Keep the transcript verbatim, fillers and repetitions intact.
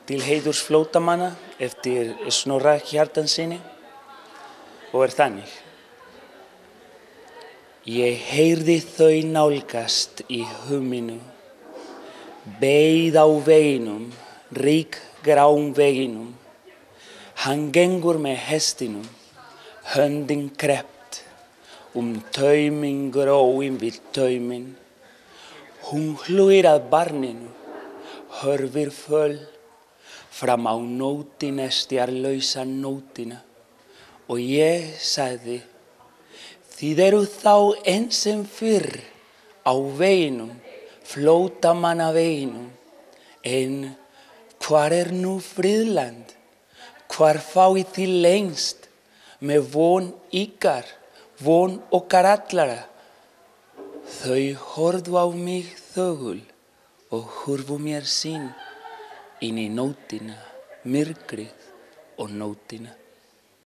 til heiðurs flóttamanna eftir Snorra Hjartarsyni og er þannig. Ég heyrði þau nálgast í huminu, beið á veginum, ríkgrám veginum. Hann gengur með hestinum, höndin krept, um tauminn gróin við tauminn. Hún hlúir að barninu, horfir föl, fram á nótina, stjarlausa nótina. Og ég sagði, þið eruð þá enn sem fyrr á veginum, flóttamannaveginum. En hvar er nú friðland? Hvar fáið þið lengst með von ykkar, von okkar allra? Þau horfðu á mig þögul og hurfu mér sinn inn í nótina, myrkrið og nótina.